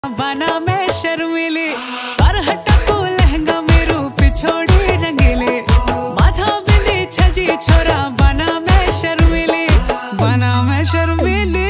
बना मैं शर्मिले पर हटको लहंगा मेरो पिछोड़ी रंगीले माथा बिंदी छजी छोरा बना मैं शर्मिले